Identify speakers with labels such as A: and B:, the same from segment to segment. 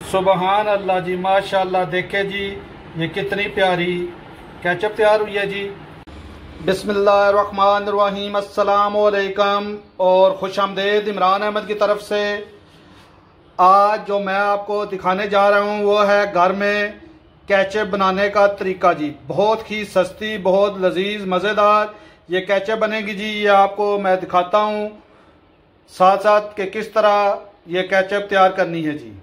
A: सुबहान अल्लाह जी, माशाल्लाह। देखे जी ये कितनी प्यारी केचप तैयार हुई है जी। बिस्मिल्लाहिर्रहमानिर्रहीम, अस्सलाम वालेकुम और खुश आमदेद इमरान अहमद की तरफ से। आज जो मैं आपको दिखाने जा रहा हूँ वो है घर में केचप बनाने का तरीका जी। बहुत ही सस्ती, बहुत लजीज, मज़ेदार ये केचप बनेगी जी। ये आपको मैं दिखाता हूँ साथ साथ कि किस तरह ये केचप तैयार करनी है जी।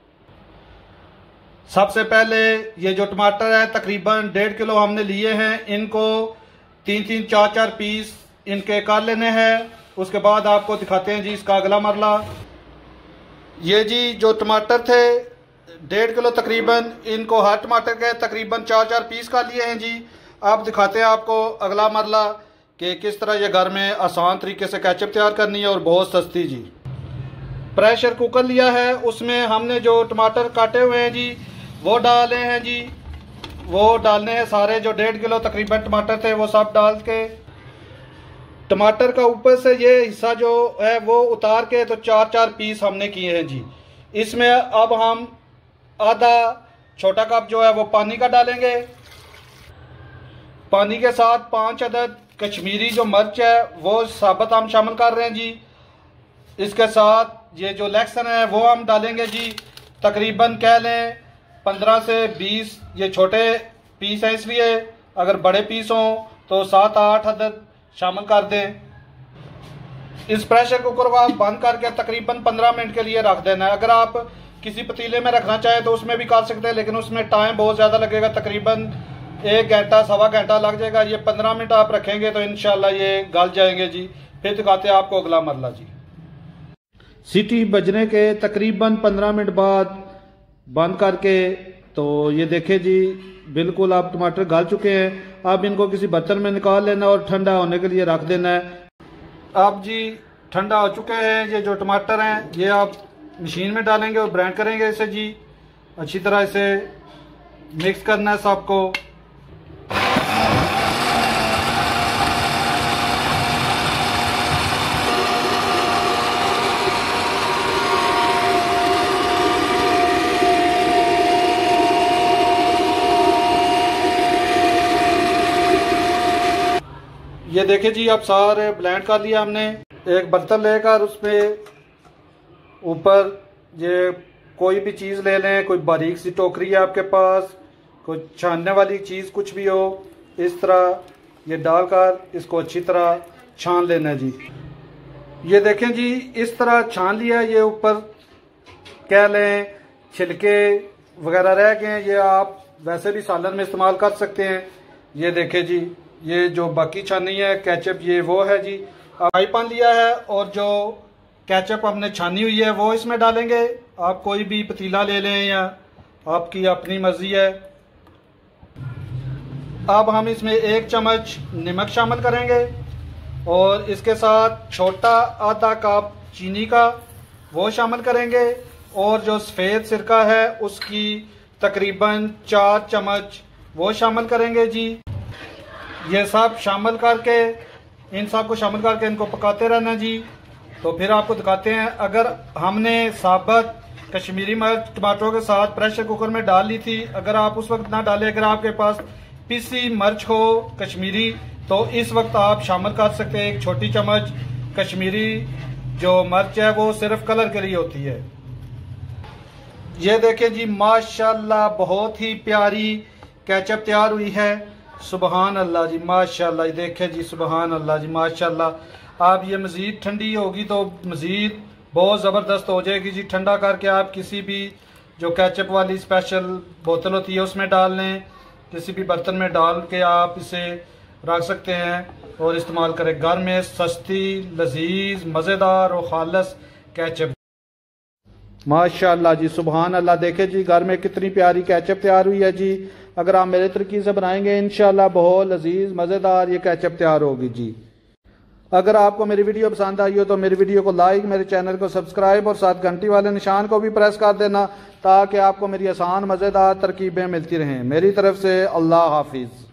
A: सबसे पहले ये जो टमाटर है तकरीबन 1.5 किलो हमने लिए हैं, इनको 3-3, 4-4 पीस इनके काट लेने हैं। उसके बाद आपको दिखाते हैं जी इसका अगला मरला। ये जी जो टमाटर थे 1.5 किलो तकरीबन, इनको हर टमाटर के तकरीबन 4-4 पीस काट लिए हैं जी। अब दिखाते हैं आपको अगला मरला कि किस तरह ये घर में आसान तरीके से केचप तैयार करनी है और बहुत सस्ती जी। प्रेशर कुकर लिया है, उसमें हमने जो टमाटर काटे हुए हैं जी वो डाले हैं जी। वो डालने हैं सारे, जो 1.5 किलो तकरीबन टमाटर थे वो सब डाल के। टमाटर का ऊपर से ये हिस्सा जो है वो उतार के तो 4-4 पीस हमने किए हैं जी। इसमें अब हम आधा छोटा कप जो है वो पानी का डालेंगे। पानी के साथ 5 अदद कश्मीरी जो मिर्च है वो साबुत हम शामिल कर रहे हैं जी। इसके साथ ये जो लहसुन है वो हम डालेंगे जी। तकरीबन कह लें 15 से 20 ये छोटे पीस हैं, इसलिए अगर बड़े पीस हों तो 7-8 अदद शामिल कर दें। इस प्रेशर कुकर को आप बंद करके तकरीबन 15 मिनट के लिए रख देना है। अगर आप किसी पतीले में रखना चाहें तो उसमें भी कर सकते हैं, लेकिन उसमें टाइम बहुत ज़्यादा लगेगा, तकरीबन 1 घंटा सवा घंटा लग जाएगा। ये 15 मिनट आप रखेंगे तो इंशाल्लाह ये गल जाएंगे जी। फिर दिखाते हैं आपको अगला मरला जी। सीटी बजने के तकरीबन 15 मिनट बाद बंद करके तो ये देखे जी बिल्कुल आप टमाटर गल चुके हैं। अब इनको किसी बर्तन में निकाल लेना और ठंडा होने के लिए रख देना है। अब जी ठंडा हो चुके हैं ये जो टमाटर हैं, ये आप मशीन में डालेंगे और ब्लेंड करेंगे इसे जी। अच्छी तरह इसे मिक्स करना है सबको। ये देखिए जी अब सारे ब्लेंड कर लिया हमने। एक बर्तन लेकर उसमें ऊपर ये कोई भी चीज़ ले लें, कोई बारीक सी टोकरी है आपके पास, कोई छानने वाली चीज़ कुछ भी हो, इस तरह ये डालकर इसको अच्छी तरह छान लेना है जी। ये देखें जी इस तरह छान लिया। ये ऊपर कह लें छिलके वगैरह रह गए, ये आप वैसे भी सालन में इस्तेमाल कर सकते हैं। ये देखें जी ये जो बाकी छानी है केचप ये वो है जी। फ्राई पैन लिया है और जो केचप हमने छानी हुई है वो इसमें डालेंगे। आप कोई भी पतीला ले लें या आपकी अपनी मर्जी है। अब हम इसमें 1 चम्मच नमक शामिल करेंगे और इसके साथ छोटा आधा कप चीनी का वो शामिल करेंगे और जो सफ़ेद सिरका है उसकी तकरीबन 4 चम्मच वो शामिल करेंगे जी। ये सब शामिल करके इन सब को शामिल करके इनको पकाते रहना जी। तो फिर आपको दिखाते हैं। अगर हमने साबुत कश्मीरी मिर्च टमाटरों के साथ प्रेशर कुकर में डाल ली थी, अगर आप उस वक्त ना डालें, अगर आपके पास पिसी मिर्च हो कश्मीरी तो इस वक्त आप शामिल कर सकते हैं 1 छोटी चम्मच। कश्मीरी जो मिर्च है वो सिर्फ कलर के लिए होती है। ये देखें जी माशाल्लाह बहुत ही प्यारी केचप तैयार हुई है। सुबहान अल्लाह जी, माशाल्लाह। ये देखें जी सुबहान अल्लाह जी, माशाल्लाह। आप ये मज़ीद ठंडी होगी तो मज़ीद बहुत ज़बरदस्त हो जाएगी जी। ठंडा करके आप किसी भी जो केचप वाली स्पेशल बोतल होती है उसमें डाल लें, किसी भी बर्तन में डाल के आप इसे रख सकते हैं और इस्तेमाल करें। घर में सस्ती, लजीज, मज़ेदार और खालस केचप माशाल्लाह जी, सुबहान अल्लाह। देखे जी घर में कितनी प्यारी केचप तैयार हुई है जी। अगर आप मेरे तरीके से बनाएंगे इंशाल्लाह बहुत लजीज, मज़ेदार ये केचप तैयार होगी जी। अगर आपको मेरी वीडियो पसंद आई हो तो मेरी वीडियो को लाइक, मेरे चैनल को सब्सक्राइब और साथ घंटी वाले निशान को भी प्रेस कर देना ताकि आपको मेरी आसान मज़ेदार तरकीबें मिलती रहें। मेरी तरफ से अल्लाह हाफिज़।